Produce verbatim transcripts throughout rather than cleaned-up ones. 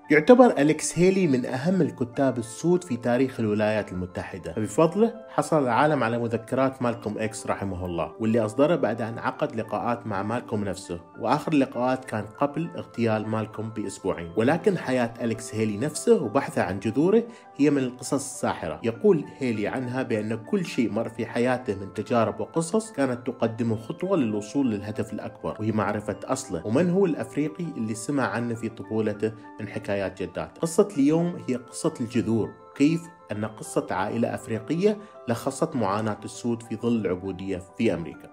يعتبر أليكس هيلي من أهم الكتاب السود في تاريخ الولايات المتحدة، فبفضله حصل العالم على مذكرات مالكوم إكس رحمه الله، واللي أصدره بعد أن عقد لقاءات مع مالكوم نفسه، وآخر اللقاءات كان قبل اغتيال مالكوم بأسبوعين. ولكن حياة أليكس هيلي نفسه وبحثه عن جذوره هي من القصص الساحرة. يقول هيلي عنها بأن كل شيء مر في حياته من تجارب وقصص كانت تقدمه خطوة للوصول للهدف الأكبر، وهي معرفة أصله ومن هو الأفريقي اللي سمع عنه في طفولته من حكايات جداته. قصة اليوم هي قصة الجذور، كيف أن قصة عائلة أفريقية لخصت معاناة السود في ظل العبودية في أمريكا.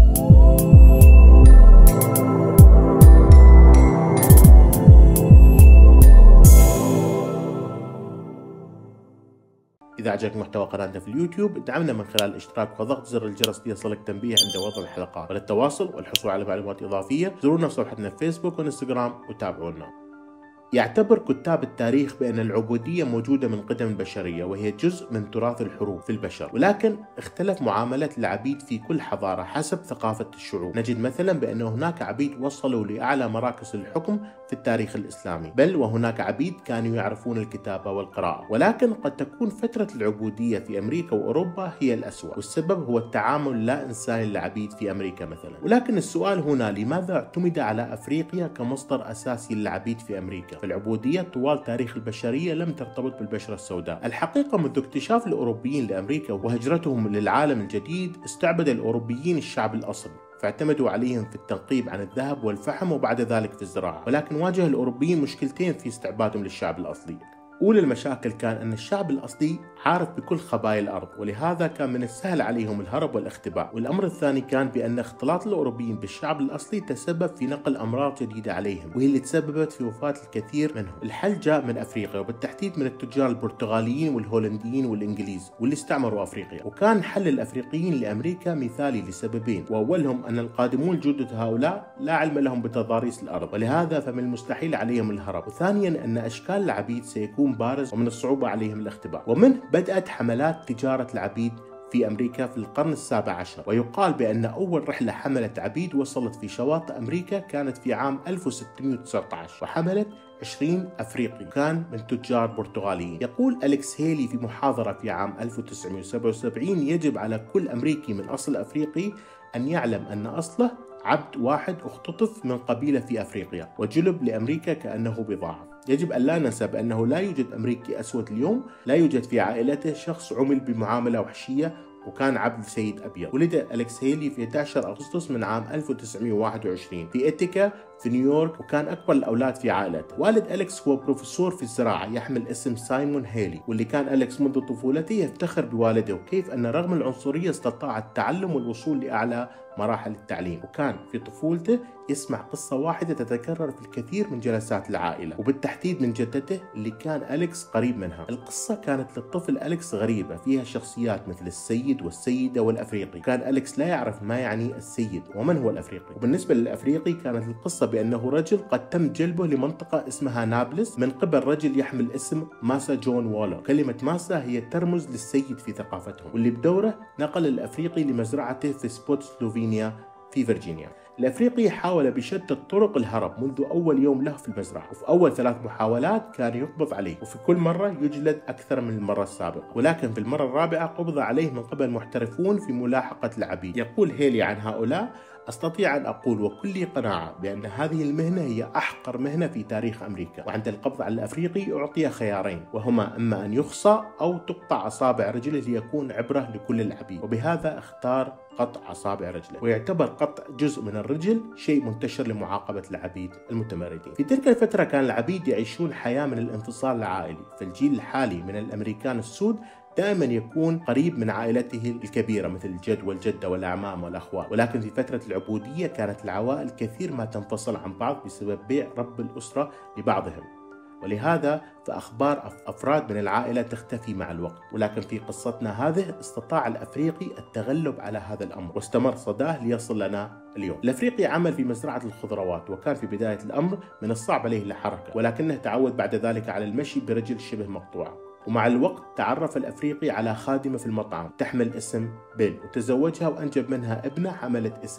إذا عجبك محتوى قناتنا في اليوتيوب ادعمنا من خلال الاشتراك وضغط زر الجرس ليصلك تنبيه عند وضع الحلقات. وللتواصل والحصول على معلومات إضافية زورونا في صفحتنا في فيسبوك وانستغرام وتابعونا. يعتبر كتاب التاريخ بأن العبودية موجودة من قدم البشرية، وهي جزء من تراث الحروب في البشر، ولكن اختلف معاملة العبيد في كل حضارة حسب ثقافة الشعوب. نجد مثلا بأن هناك عبيد وصلوا لأعلى مراكز الحكم في التاريخ الإسلامي، بل وهناك عبيد كانوا يعرفون الكتابة والقراءة. ولكن قد تكون فترة العبودية في أمريكا وأوروبا هي الأسوأ، والسبب هو التعامل اللا إنساني للعبيد في أمريكا مثلا. ولكن السؤال هنا، لماذا اعتمد على أفريقيا كمصدر أساسي للعبيد في أمريكا؟ فالعبودية طوال تاريخ البشرية لم ترتبط بالبشرة السوداء. الحقيقة منذ اكتشاف الأوروبيين لأمريكا وهجرتهم للعالم الجديد استعبد الأوروبيين الشعب الأصلي، فاعتمدوا عليهم في التنقيب عن الذهب والفحم وبعد ذلك في الزراعة. ولكن واجه الأوروبيين مشكلتين في استعبادهم للشعب الأصلي. أولى المشاكل كان أن الشعب الأصلي عارف بكل خبايا الأرض، ولهذا كان من السهل عليهم الهرب والاختباء. والأمر الثاني كان بأن اختلاط الأوروبيين بالشعب الأصلي تسبب في نقل أمراض جديدة عليهم، وهي اللي تسببت في وفاة الكثير منهم. الحل جاء من أفريقيا، وبالتحديد من التجار البرتغاليين والهولنديين والإنجليز واللي استعمروا أفريقيا. وكان حل الأفريقيين لأمريكا مثالي لسببين، وأولهم أن القادمون الجدد هؤلاء لا علم لهم بتضاريس الأرض، ولهذا فمن المستحيل عليهم الهرب. وثانيا أن أشكال العبيد سيكون بارز ومن الصعوبة عليهم الاختباء. ومنه بدأت حملات تجارة العبيد في أمريكا في القرن السابع عشر، ويقال بأن أول رحلة حملت عبيد وصلت في شواطئ أمريكا كانت في عام ألف وستمئة وتسعة عشر، وحملت عشرين أفريقي كان من تجار برتغاليين. يقول أليكس هيلي في محاضرة في عام ألف وتسعمئة وسبعة وسبعين: يجب على كل أمريكي من أصل أفريقي أن يعلم أن أصله عبد واحد اختطف من قبيلة في أفريقيا وجلب لأمريكا كأنه بضاعة. يجب أن لا ننسى بأنه لا يوجد أمريكي أسود اليوم لا يوجد في عائلته شخص عمل بمعاملة وحشية وكان عبد سيد أبيض. ولد أليكس هيلي في أحد عشر أغسطس من عام ألف وتسعمئة وواحد وعشرين في إتيكا في نيويورك، وكان أكبر الأولاد في عائلته. والد أليكس هو بروفيسور في الزراعة يحمل اسم سايمون هيلي، واللي كان أليكس منذ طفولته يفتخر بوالده وكيف أن رغم العنصرية استطاع التعلم والوصول لأعلى مراحل التعليم. وكان في طفولته يسمع قصة واحدة تتكرر في الكثير من جلسات العائلة، وبالتحديد من جدته اللي كان أليكس قريب منها. القصة كانت للطفل أليكس غريبة، فيها شخصيات مثل السيد والسيدة والأفريقي. كان أليكس لا يعرف ما يعني السيد ومن هو الأفريقي. وبالنسبة للأفريقي كانت القصة بأنه رجل قد تم جلبه لمنطقة اسمها نابلس من قبل رجل يحمل اسم ماسا جون وولو. كلمة ماسا هي ترمز للسيد في ثقافتهم، واللي بدوره نقل الأفريقي لمزرعته في سبوت سلوفينيا في فرجينيا. الأفريقي حاول بشتى الطرق الهرب منذ أول يوم له في المزرعة، وفي أول ثلاث محاولات كان يقبض عليه، وفي كل مرة يجلد أكثر من المرة السابقة. ولكن في المرة الرابعة قبض عليه من قبل محترفون في ملاحقة العبيد. يقول هيلي عن هؤلاء: أستطيع أن أقول وكل قناعة بأن هذه المهنة هي أحقر مهنة في تاريخ أمريكا. وعند القبض على الأفريقي أعطي خيارين، وهما إما أن يخصى أو تقطع أصابع رجله ليكون عبرة لكل العبيد، وبهذا اختار قطع أصابع رجله. ويعتبر قطع جزء من الرجل شيء منتشر لمعاقبة العبيد المتمردين. في تلك الفترة كان العبيد يعيشون حياة من الانفصال العائلي، فالجيل الحالي من الأمريكان السود دائما يكون قريب من عائلته الكبيرة مثل الجد والجدة والأعمام والأخوال. ولكن في فترة العبودية كانت العوائل كثير ما تنفصل عن بعض بسبب بيع رب الأسرة لبعضهم، ولهذا فأخبار أفراد من العائلة تختفي مع الوقت. ولكن في قصتنا هذه استطاع الأفريقي التغلب على هذا الأمر، واستمر صداه ليصل لنا اليوم. الأفريقي عمل في مزرعة الخضروات، وكان في بداية الأمر من الصعب عليه الحركة، ولكنه تعود بعد ذلك على المشي برجل شبه مقطوعة. ومع الوقت تعرف الأفريقي على خادمة في المطعم تحمل اسم بيل، وتزوجها وأنجب منها ابنة حملت اسم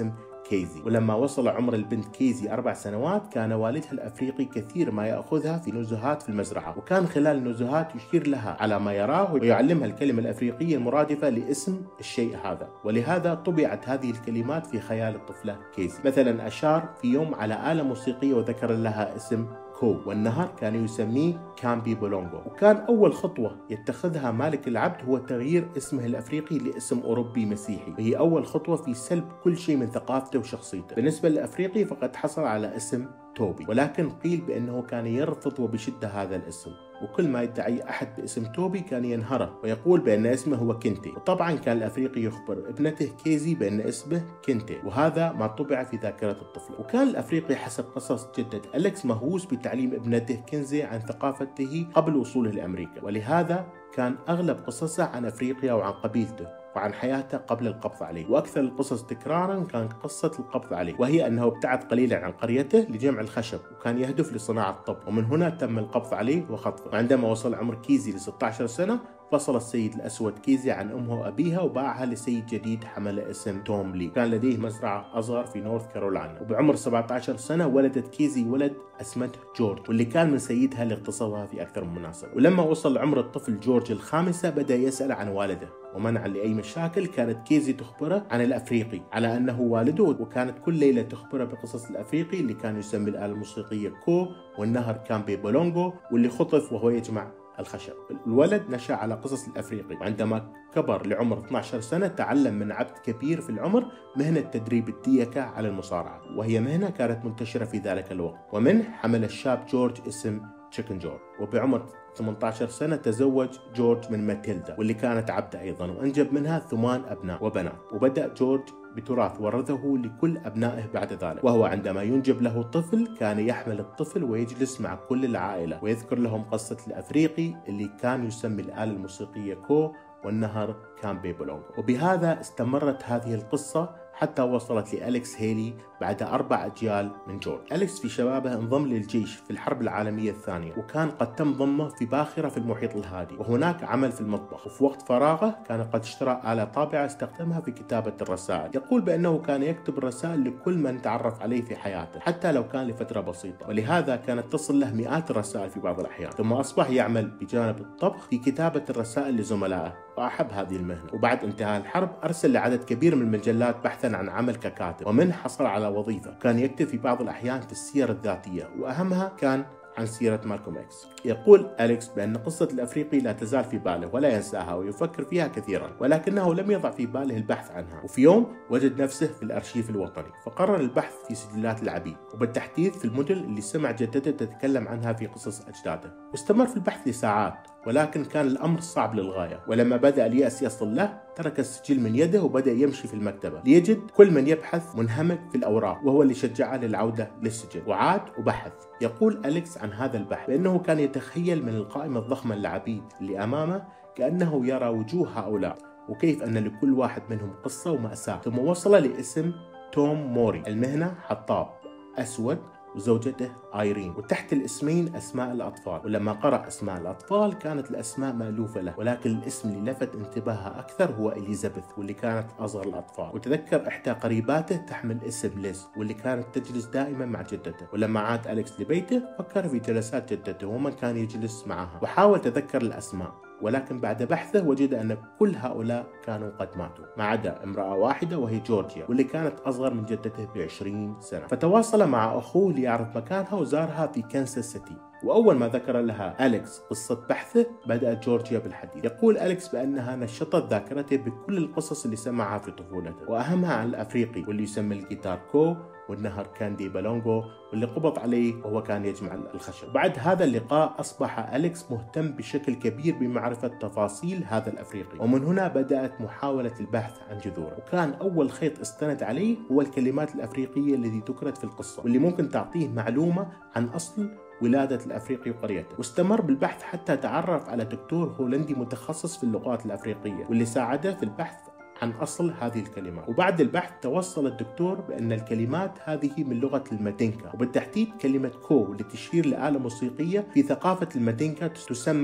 كيزي. ولما وصل عمر البنت كيزي أربع سنوات كان والدها الأفريقي كثير ما يأخذها في نزهات في المزرعة، وكان خلال النزهات يشير لها على ما يراه ويعلمها الكلمة الأفريقية المرادفة لاسم الشيء هذا، ولهذا طبعت هذه الكلمات في خيال الطفلة كيزي. مثلا أشار في يوم على آلة موسيقية وذكر لها اسم كو، والنهر كان يسميه كامبي بولونغو. وكان أول خطوة يتخذها مالك العبد هو تغيير اسمه الأفريقي لاسم أوروبي مسيحي، وهي أول خطوة في سلب كل شيء من ثقافته وشخصيته. بالنسبة للأفريقي فقد حصل على اسم توبي، ولكن قيل بأنه كان يرفض وبشدة هذا الاسم، وكل ما يدعي أحد باسم توبي كان ينهره ويقول بأن اسمه هو كنتي. وطبعا كان الأفريقي يخبر ابنته كيزي بأن اسمه كنتي، وهذا ما طبع في ذاكرة الطفل. وكان الأفريقي حسب قصص جدة أليكس مهووس بتعليم ابنته كنزي عن ثقافته قبل وصوله لأمريكا، ولهذا كان أغلب قصصه عن أفريقيا وعن قبيلته وعن حياته قبل القبض عليه. وأكثر القصص تكرارا كان قصة القبض عليه، وهي أنه ابتعد قليلا عن قريته لجمع الخشب وكان يهدف لصناعة الطب، ومن هنا تم القبض عليه وخطفه. وعندما وصل عمر كيزي ل ستة عشر سنة فصل السيد الأسود كيزي عن أمه وأبيها وباعها لسيد جديد حمل اسم توم لي، كان لديه مزرعة أصغر في نورث كارولاينا. وبعمر سبعة عشر سنة ولدت كيزي ولد اسمته جورج، واللي كان من سيدها اللي اغتصبها في أكثر من مناسبة. ولما وصل عمر الطفل جورج الخامسة بدأ يسأل عن والده، ومنعا لأي مشاكل كانت كيزي تخبره عن الأفريقي على أنه والده، وكانت كل ليلة تخبره بقصص الأفريقي اللي كان يسمي الآلة الموسيقية كو، والنهر كامبي بولونغو، واللي خطف وهو يجمع الخشب. الولد نشأ على قصص الأفريقي، وعندما كبر لعمر اثنتي عشرة سنة تعلم من عبد كبير في العمر مهنة تدريب الديكة على المصارعة، وهي مهنة كانت منتشرة في ذلك الوقت. ومنه حمل الشاب جورج اسم تشيكن جورج. وبعمر ثمانية عشر سنة تزوج جورج من ماتيلدا واللي كانت عبدة أيضا، وأنجب منها ثمان أبناء وبنات. وبدأ جورج بتراث ورثه لكل أبنائه بعد ذلك، وهو عندما ينجب له طفل كان يحمل الطفل ويجلس مع كل العائلة ويذكر لهم قصة الأفريقي اللي كان يسمي الآلة الموسيقية كو، والنهر كامبي بولونغو. وبهذا استمرت هذه القصة حتى وصلت لأليكس هيلي بعد أربع أجيال من جورج. أليكس في شبابه انضم للجيش في الحرب العالمية الثانية، وكان قد تم ضمه في باخرة في المحيط الهادي، وهناك عمل في المطبخ. وفي وقت فراغه كان قد اشترى آلة طابعة استخدمها في كتابة الرسائل. يقول بأنه كان يكتب الرسائل لكل من تعرف عليه في حياته حتى لو كان لفترة بسيطة، ولهذا كانت تصل له مئات الرسائل في بعض الأحيان. ثم أصبح يعمل بجانب الطبخ في كتابة الرسائل لزملائه، وأحب هذه المهنة. وبعد انتهاء الحرب أرسل لعدد كبير من المجلات بحثا عن عمل ككاتب، ومن حصل على وظيفة. كان يكتب في بعض الأحيان في السير الذاتية، وأهمها كان عن سيرة مالكوم إكس. يقول أليكس بأن قصة الأفريقي لا تزال في باله ولا ينساها ويفكر فيها كثيرا، ولكنه لم يضع في باله البحث عنها. وفي يوم وجد نفسه في الأرشيف الوطني، فقرر البحث في سجلات العبيد، وبالتحديد في المدن اللي سمع جدته تتكلم عنها في قصص أجداده. واستمر في البحث لساعات، ولكن كان الأمر صعب للغاية. ولما بدأ اليأس يصل له ترك السجل من يده وبدأ يمشي في المكتبة ليجد كل من يبحث منهمك في الأوراق، وهو اللي شجعه للعودة للسجل. وعاد وبحث. يقول أليكس عن هذا البحث بأنه كان يتخيل من القائمة الضخمة للعبيد اللي أمامه كأنه يرى وجوه هؤلاء، وكيف أن لكل واحد منهم قصة ومأساة. ثم وصل لاسم توم موري، المهنة حطاب أسود، وزوجته آيرين، وتحت الاسمين أسماء الأطفال. ولما قرأ أسماء الأطفال كانت الأسماء مألوفة له، ولكن الاسم اللي لفت انتباهه أكثر هو إليزابيث، واللي كانت أصغر الأطفال. وتذكر إحدى قريباته تحمل اسم ليز، واللي كانت تجلس دائما مع جدته. ولما عاد أليكس لبيته فكر في جلسات جدته ومن كان يجلس معها، وحاول تذكر الأسماء، ولكن بعد بحثه وجد أن كل هؤلاء كانوا قد ماتوا ما عدا امرأة واحدة وهي جورجيا، واللي كانت أصغر من جدته بعشرين سنة. فتواصل مع أخوه ليعرف مكانها وزارها في كانساس سيتي. وأول ما ذكر لها أليكس قصة بحثه بدأت جورجيا بالحديث. يقول أليكس بأنها نشطت ذاكرته بكل القصص اللي سمعها في طفولته، وأهمها عن الأفريقي واللي يسمى الجيتار كو، والنهر كاندي بولونغو واللي قبض عليه وهو كان يجمع الخشب. بعد هذا اللقاء أصبح أليكس مهتم بشكل كبير بمعرفة تفاصيل هذا الأفريقي، ومن هنا بدأت محاولة البحث عن جذوره. وكان أول خيط استند عليه هو الكلمات الأفريقية التي ذكرت في القصة، واللي ممكن تعطيه معلومة عن أصل ولادة الأفريقي وقريته. واستمر بالبحث حتى تعرف على دكتور هولندي متخصص في اللغات الأفريقية، واللي ساعده في البحث عن أصل هذه الكلمات. وبعد البحث توصل الدكتور بأن الكلمات هذه من لغة المادينكا، وبالتحديد كلمة كو اللي تشير لآلة موسيقية في ثقافة المادينكا تسمى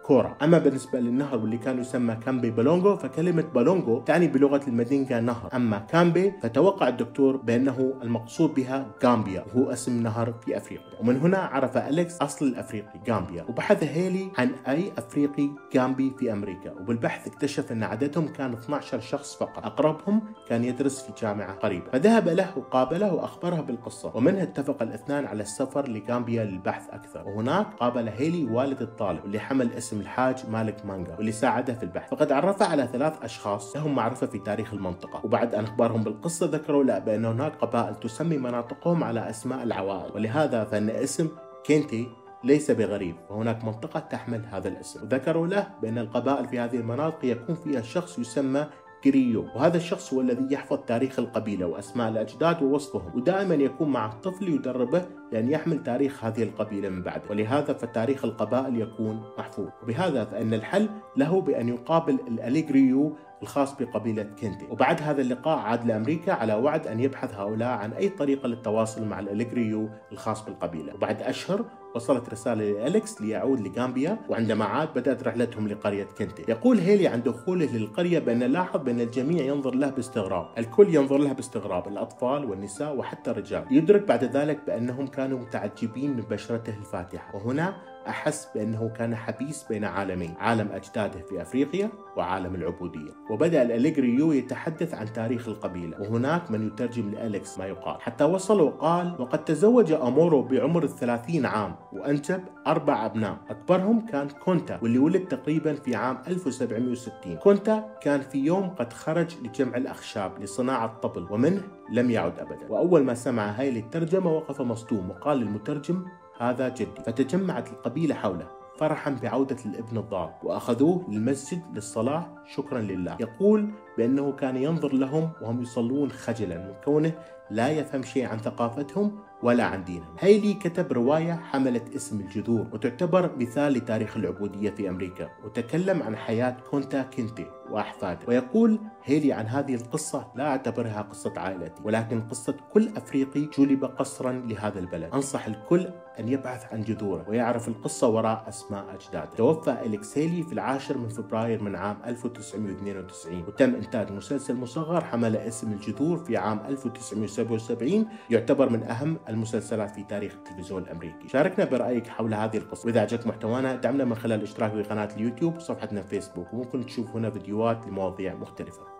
كورا. أما بالنسبة للنهر واللي كان يسمى كامبي بالونغو، فكلمة بالونغو تعني بلغة المدينجا نهر، أما كامبي فتوقع الدكتور بأنه المقصود بها غامبيا وهو اسم نهر في أفريقيا. ومن هنا عرف أليكس أصل الأفريقي غامبيا. وبحث هيلي عن أي أفريقي غامبي في أمريكا، وبالبحث اكتشف أن عددهم كان اثني عشر شخص فقط، أقربهم كان يدرس في جامعة قريبة. فذهب له وقابله وأخبره بالقصة، ومنها اتفق الاثنان على السفر لغامبيا للبحث أكثر. وهناك قابل هيلي والد الطالب واللي حمل اسم الحاج مالك مانجا واللي ساعده في البحث. فقد عرف على ثلاث أشخاص لهم معرفة في تاريخ المنطقة، وبعد أن أخبرهم بالقصة ذكروا له بأن هناك قبائل تسمي مناطقهم على أسماء العوائل، ولهذا فإن اسم كينتي ليس بغريب، وهناك منطقة تحمل هذا الاسم. وذكروا له بأن القبائل في هذه المناطق يكون فيها شخص يسمى جريو، وهذا الشخص هو الذي يحفظ تاريخ القبيلة وأسماء الأجداد ووصفهم، ودائما يكون مع الطفل يدربه لأن يحمل تاريخ هذه القبيلة من بعده، ولهذا فتاريخ القبائل يكون محفوظ. وبهذا فإن الحل له بأن يقابل الأليغريو الخاص بقبيلة كينتي. وبعد هذا اللقاء عاد لأمريكا على وعد أن يبحث هؤلاء عن أي طريقة للتواصل مع الأليغريو الخاص بالقبيلة. وبعد أشهر وصلت رسالة لأليكس ليعود لغامبيا، وعندما عاد بدأت رحلتهم لقرية كينتي. يقول هيلي عن دخوله للقرية بأن لاحظ بأن الجميع ينظر له باستغراب، الكل ينظر له باستغراب، الأطفال والنساء وحتى الرجال. يدرك بعد ذلك بأنهم كانوا متعجبين من بشرته الفاتحة، وهنا أحس بأنه كان حبيس بين عالمين، عالم أجداده في أفريقيا وعالم العبودية. وبدأ الأليغريو يتحدث عن تاريخ القبيلة، وهناك من يترجم لأليكس ما يقال، حتى وصل وقال: وقد تزوج أمورو بعمر الثلاثين عام وأنجب أربع أبناء، أكبرهم كان كونتا واللي ولد تقريبا في عام ألف وسبعمئة وستين. كونتا كان في يوم قد خرج لجمع الأخشاب لصناعة طبل، ومنه لم يعد أبدا. وأول ما سمع هايلي الترجمة وقف مصدوم، وقال للمترجم: هذا جدي. فتجمعت القبيلة حوله فرحا بعودة الابن الضال، وأخذوه للمسجد للصلاة شكرا لله. يقول بأنه كان ينظر لهم وهم يصلون خجلا من كونه لا يفهم شيء عن ثقافتهم ولا عن دينهم. هايلي كتب رواية حملت اسم الجذور، وتعتبر مثال لتاريخ العبودية في أمريكا، وتكلم عن حياة كونتا كينتي وأحفاده. ويقول هيلي عن هذه القصة: لا أعتبرها قصة عائلتي، ولكن قصة كل أفريقي جلب قسرا لهذا البلد. أنصح الكل أن يبحث عن جذوره ويعرف القصة وراء أسماء أجداده. توفى أليكس هيلي في العاشر من فبراير من عام ألف وتسعمئة واثنين وتسعين، وتم إنتاج مسلسل مصغر حمل اسم الجذور في عام ألف وتسعمئة وسبعة وسبعين، يعتبر من أهم المسلسلات في تاريخ التلفزيون الأمريكي. شاركنا برأيك حول هذه القصة، وإذا عجبك محتوانا دعمنا من خلال الاشتراك في قناة اليوتيوب وصفحتنا في فيسبوك، وممكن تشوف هنا فيديوهات لمواضيع مختلفة.